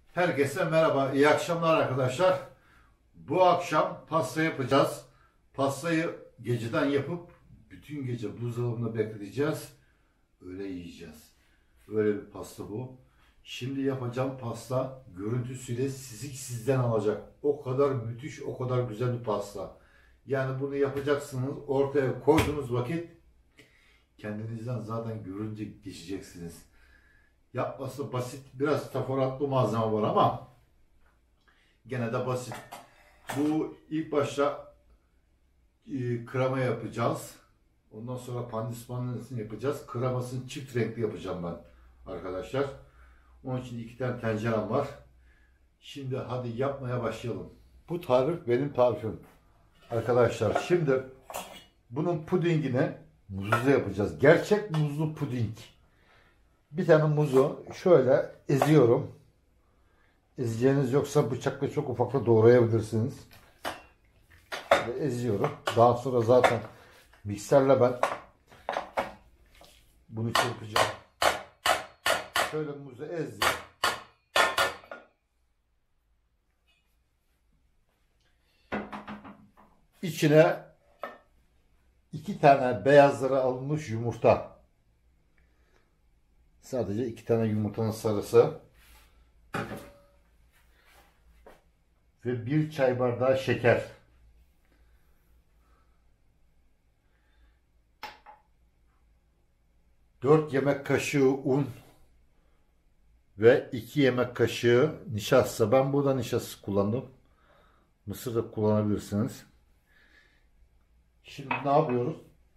Herkese merhaba, iyi akşamlar arkadaşlar. Bu akşam pasta yapacağız. Pastayı geceden yapıp bütün gece buzdolabında bekleteceğiz. Öyle yiyeceğiz. Öyle bir pasta bu. Şimdi yapacağım pasta görüntüsüyle sizi sizden alacak. O kadar müthiş, o kadar güzel bir pasta. Yani bunu yapacaksınız, ortaya koyduğunuz vakit kendinizden zaten görünce geçeceksiniz. Yapması basit, biraz teferruatlı malzeme var ama gene de basit. Bu ilk başta krema yapacağız. Ondan sonra pandispanyasını yapacağız. Kremasını çift renkli yapacağım ben arkadaşlar. Onun için 2 tane tencerem var. Şimdi hadi yapmaya başlayalım. Bu tarif benim tarifim arkadaşlar. Şimdi bunun pudingini muzlu yapacağız. Gerçek muzlu puding. Bir tane muzu şöyle eziyorum. Ezeceğiniz yoksa bıçakla çok ufakta doğrayabilirsiniz. Böyle eziyorum. Daha sonra zaten mikserle ben bunu çırpacağım. Şöyle muzu ezdim. İçine 2 tane beyazları alınmış yumurta. Sadece 2 tane yumurtanın sarısı. Ve 1 çay bardağı şeker. Dört yemek kaşığı un ve 2 yemek kaşığı nişasta. Ben burada nişasta kullandım. Mısır da kullanabilirsiniz. Şimdi ne yapıyoruz?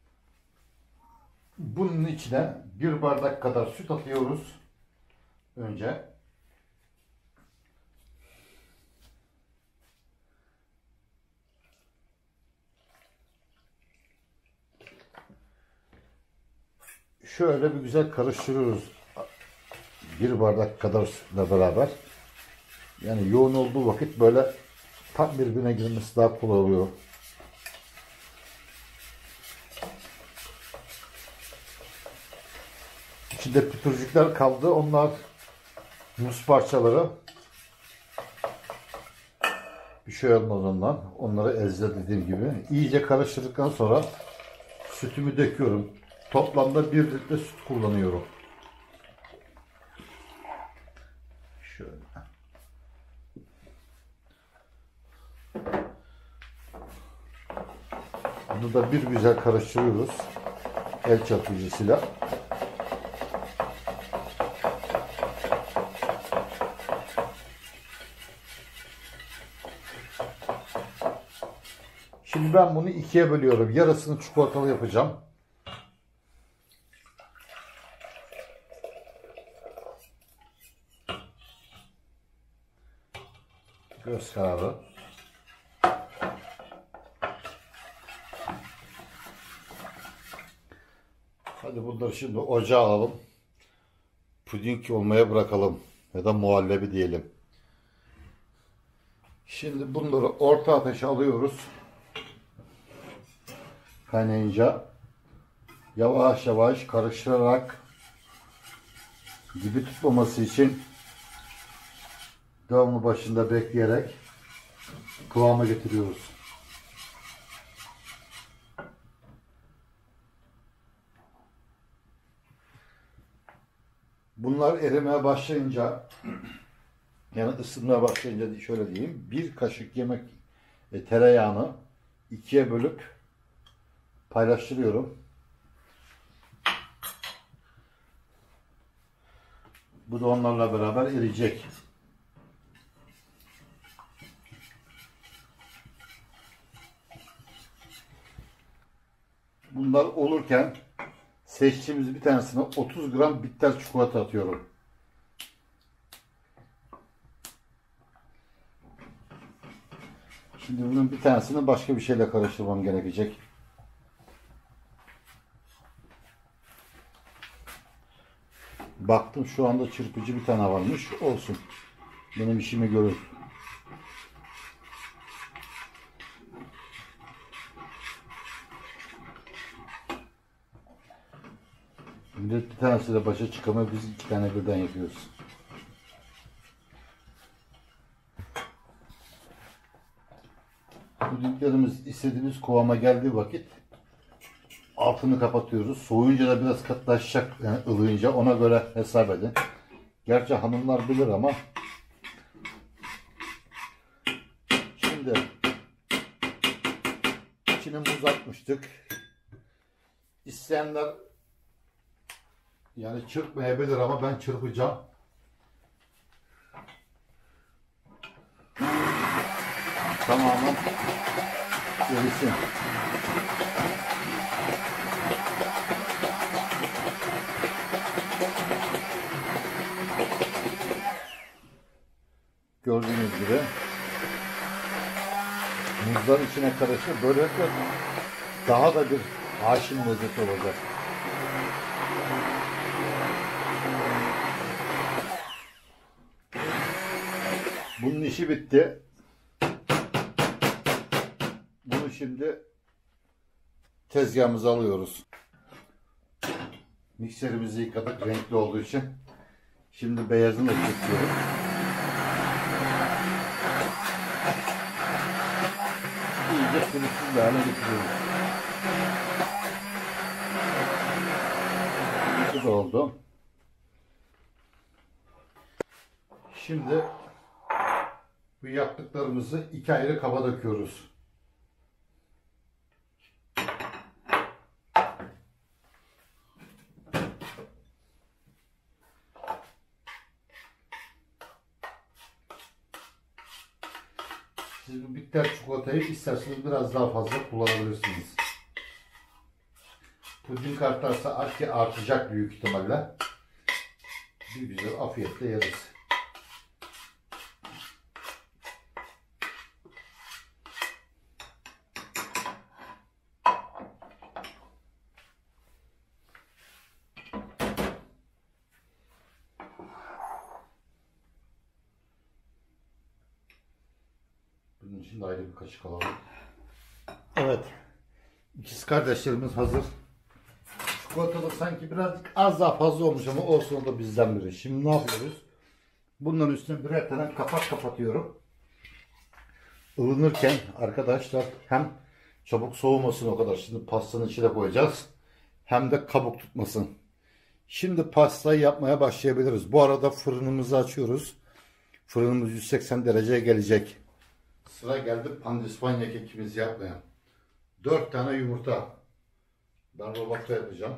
Bunun içine 1 bardak kadar süt atıyoruz. Önce. Şöyle bir güzel karıştırıyoruz. 1 bardak kadar sütle beraber. Yani yoğun olduğu vakit böyle tam birbirine girmesi daha kolay oluyor. İçinde pütürcükler kaldı. Onlar muz parçaları. Bir şey olmaz ondan. Onları ezle dediğim gibi. İyice karıştırdıktan sonra sütümü döküyorum. Toplamda 1 litre süt kullanıyorum. Şöyle. Bunu da bir güzel karıştırıyoruz. El çırpıcısıyla. Şimdi ben bunu 2'ye bölüyorum. Yarısını çikolatalı yapacağım. Göz kararı. Hadi bunları şimdi ocağa alalım. Puding olmaya bırakalım. Ya da muhallebi diyelim. Şimdi bunları orta ateşe alıyoruz. Kaynayınca yavaş yavaş karıştırarak dibi tutmaması için devamlı başında bekleyerek kıvama getiriyoruz. Bunlar erimeye başlayınca yani ısınmaya başlayınca şöyle diyeyim, 1 kaşık yemek tereyağını 2'ye bölüp paylaştırıyorum. Bu da onlarla beraber eriyecek. Bunlar olurken seçtiğimiz bir tanesine 30 gram bitter çikolata atıyorum. Şimdi bunun bir tanesini başka bir şeyle karıştırmam gerekecek. Baktım şu anda çırpıcı bir tane varmış. Olsun. Benim işimi görür. Millet bir tanesiyle başa çıkamıyor. Biz 2 tane birden yapıyoruz. Pudinglerimiz istediğimiz kıvama geldiği vakit altını kapatıyoruz. Soğuyunca da biraz katılaşacak, yani ılıyınca, ona göre hesap edin. Gerçi hanımlar bilir ama şimdi içine muz atmıştık. İsteyenler yani çırpmayabilir ama ben çırpacağım. Tamamen erisin. Gördüğünüz gibi muzlar içine karışır. Böylelikle daha da bir haşin lezzet olacak. Bunun işi bitti. Bunu şimdi tezgahımıza alıyoruz. Mikserimizi yıkadık renkli olduğu için. Şimdi beyazını da çekiyorum. İyice pürüzsüz bir hale getiriyoruz. Bu da oldu. Şimdi bu yaptıklarımızı iki ayrı kaba döküyoruz. Siz bu bitter çikolatayı isterseniz biraz daha fazla kullanabilirsiniz. Puding artarsa artacak büyük ihtimalle. Bir güzel afiyetle yeriz. Bunun için de ayrı bir kaşık alalım. Evet. İkiz kardeşlerimiz hazır. Çikolatalı sanki birazcık az daha fazla olmuş ama olsun, o da bizden biri. Şimdi ne yapıyoruz? Bunların üstüne birer tane kapak kapatıyorum. Ilınırken arkadaşlar hem çabuk soğumasın o kadar. Şimdi pastanın içine koyacağız. Hem de kabuk tutmasın. Şimdi pastayı yapmaya başlayabiliriz. Bu arada fırınımızı açıyoruz. Fırınımız 180 dereceye gelecek. Sıra geldi pandispanya kekimizi yapmaya. 4 tane yumurta. Ben robotta yapacağım.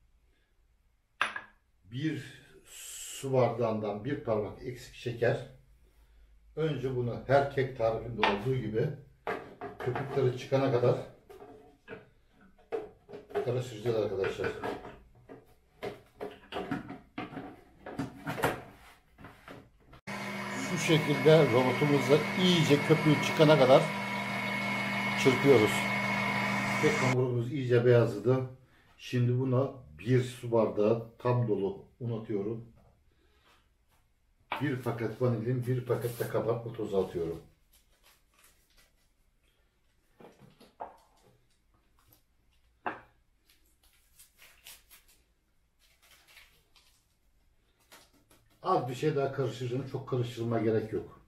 Bir su bardağından bir parmak eksik şeker. Önce bunu her kek tarifinde olduğu gibi köpükleri çıkana kadar karıştıracağız arkadaşlar. Şu şekilde robotumuzla iyice köpüğü çıkana kadar çırpıyoruz. Kek hamurumuz iyice beyazladı. Şimdi buna bir su bardağı tam dolu un atıyorum. Bir paket vanilin, bir paket de kabartma tozu atıyorum. Az bir şey daha karıştıracağım. Çok karıştırma gerek yok.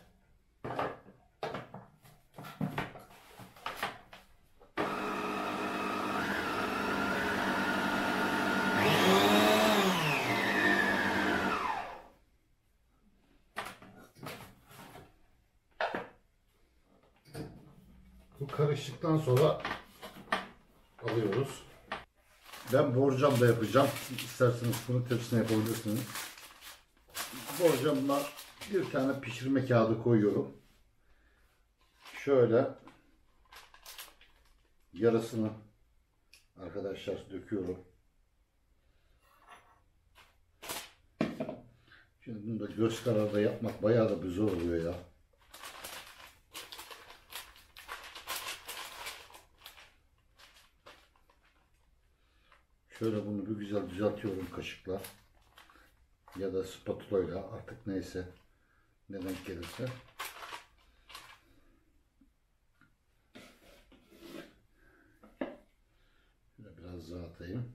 Bu karıştıktan sonra alıyoruz. Ben borcamda yapacağım. İsterseniz fırın tepsisine yapabilirsiniz. Borcamına bir tane pişirme kağıdı koyuyorum. Şöyle yarısını arkadaşlar döküyorum. Şimdi bunu da göz kararı yapmak bayağı da bir zor oluyor ya. Şöyle bunu bir güzel düzeltiyorum kaşıkla ya da spatula ile, artık neyse, ne denk gelirse. Şöyle biraz daha atayım.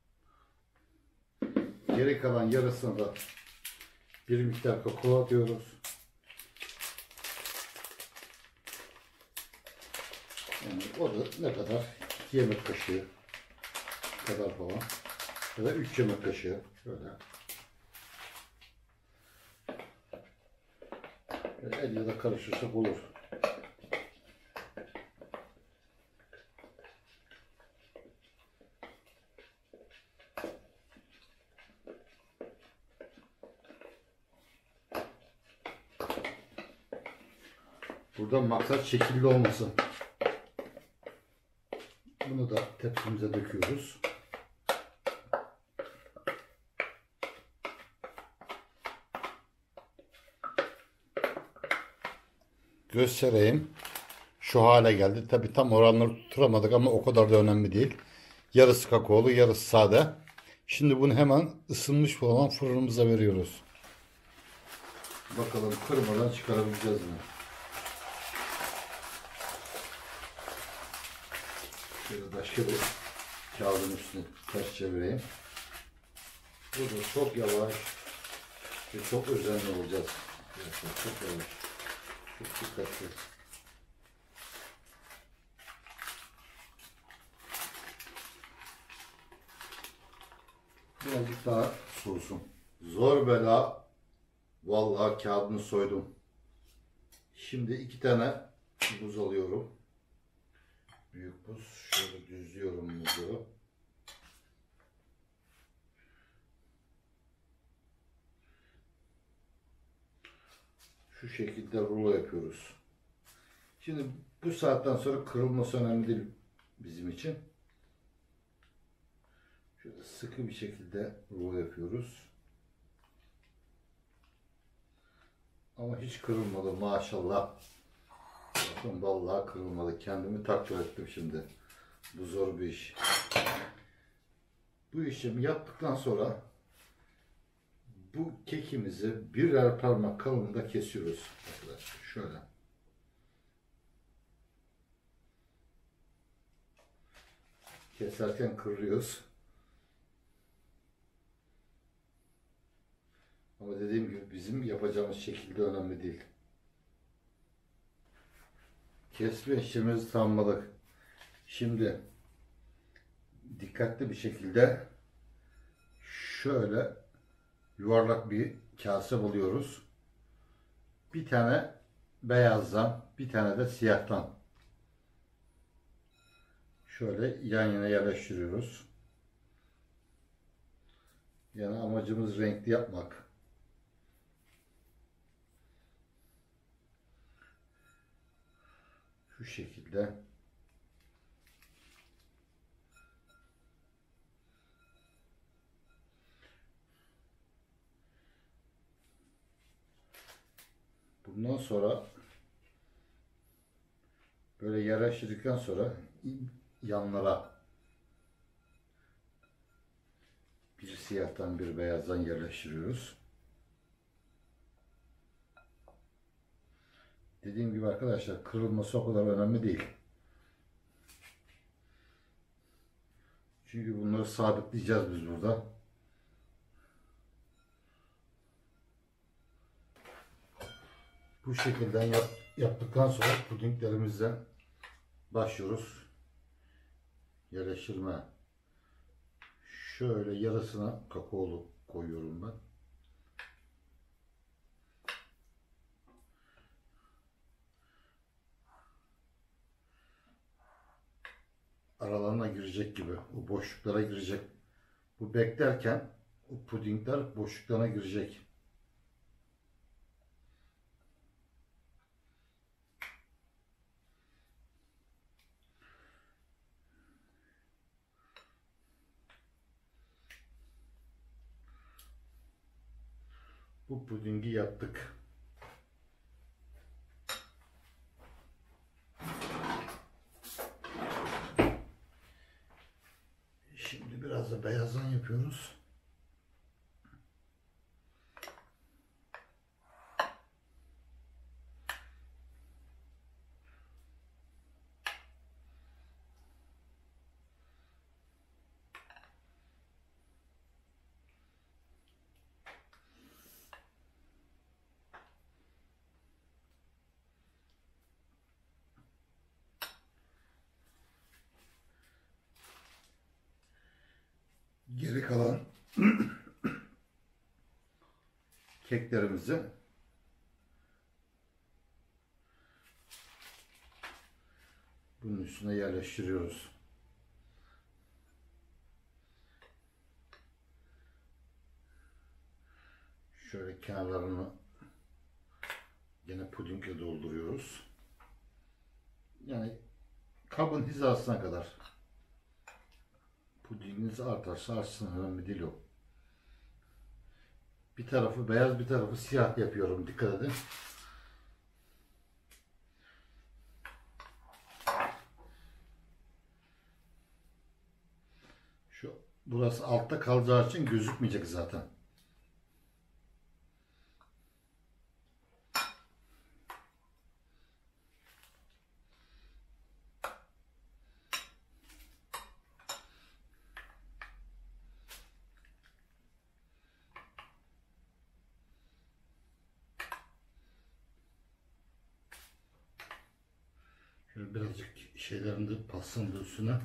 Geri kalan yarısına da bir miktar kakao atıyoruz. Yani o da ne kadar? 2 yemek kaşığı kadar falan. Ya da 3 yemek kaşığı. Şöyle. Elle de karıştırsak olur. Burada maksat şekilli olmasın. Bunu da tepsimize döküyoruz. Göstereyim. Şu hale geldi. Tabi tam oranları tutturamadık ama o kadar da önemli değil. Yarısı kakaolu, yarısı sade. Şimdi bunu hemen ısınmış olan fırınımıza veriyoruz. Bakalım kırmadan çıkarabileceğiz mi? Şöyle başka bir kağıdın üstüne ters çevireyim. Burada çok yavaş ve çok özenli olacağız. Çok yavaş, çok dikkatli. Birazcık daha soğusun. Zor bela. Vallahi kağıdını soydum. Şimdi 2 tane buz alıyorum. Büyük buz. Şöyle düzlüyorum buzu. Şu şekilde rulo yapıyoruz. Şimdi bu saatten sonra kırılması önemli değil bizim için. Şöyle sıkı bir şekilde rulo yapıyoruz. Ama hiç kırılmadı maşallah. Bakın vallahi kırılmadı. Kendimi takdir ettim şimdi. Bu zor bir iş. Bu işlemi yaptıktan sonra bu kekimizi birer parmak kalınlığında kesiyoruz arkadaşlar. Şöyle. Keserken kırıyoruz. Ama dediğim gibi bizim yapacağımız şekilde önemli değil. Kesme işlemimizi tamamladık. Şimdi dikkatli bir şekilde şöyle yuvarlak bir kase buluyoruz. Bir tane beyazdan, bir tane de siyahtan şöyle yan yana yerleştiriyoruz. Yani amacımız renkli yapmak. Şu şekilde. Bundan sonra böyle yerleştirdikten sonra yanlara bir siyahtan bir beyazdan yerleştiriyoruz. Dediğim gibi arkadaşlar kırılması o kadar önemli değil. Çünkü bunları sabitleyeceğiz biz burada. Bu şekilde yaptıktan sonra pudinglerimizden başlıyoruz. Yerleştirme. Şöyle yarısına kakaolu koyuyorum ben. Aralarına girecek gibi. O boşluklara girecek. Bu beklerken o pudingler boşluklarına girecek. Bu pudingi yaptık. Şimdi biraz da beyazdan yapıyoruz. Geri kalan keklerimizi bunun üstüne yerleştiriyoruz. Şöyle kenarlarını yine pudingle dolduruyoruz. Yani kabın hizasına kadar. Pudinginiz artarsa artsın, önemli değil o. Bir tarafı beyaz, bir tarafı siyah yapıyorum. Dikkat edin. Burası altta kalacağı için gözükmeyecek zaten. Şöyle birazcık şeylerin de pastanın da üstüne.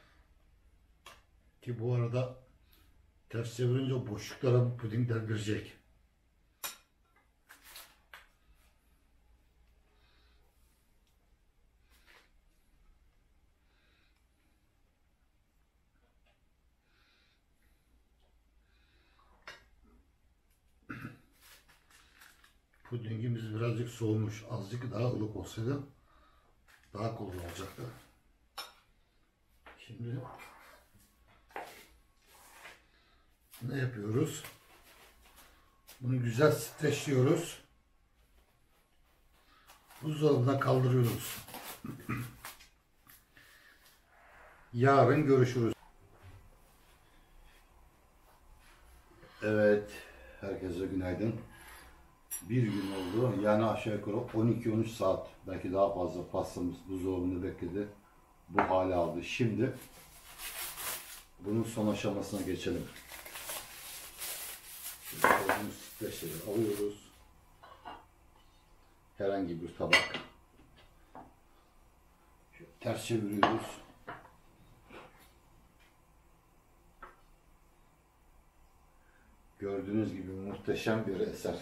Ki bu arada ters çevirince o boşluklara bu pudingler girecek. Pudingimiz birazcık soğumuş. Azıcık daha ılık olsaydı daha kolay olacaktı. Şimdi ne yapıyoruz? Bunu güzel streçliyoruz. Buzdolabına kaldırıyoruz. Yarın görüşürüz. Evet, herkese günaydın. Bir gün oldu. Yani aşağı yukarı 12-13 saat, belki daha fazla pastamız buzdolabında bekledi. Bu hale aldı. Şimdi bunun son aşamasına geçelim. Şimdi streçleri alıyoruz. Herhangi bir tabak. Şöyle ters çeviriyoruz. Gördüğünüz gibi muhteşem bir eser.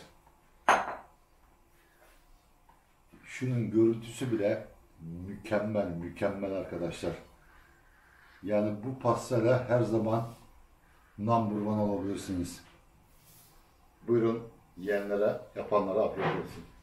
Şunun görüntüsü bile mükemmel, mükemmel arkadaşlar. Yani bu pastayla her zaman number one olabilirsiniz. Buyurun, yiyenlere, yapanlara afiyet olsun.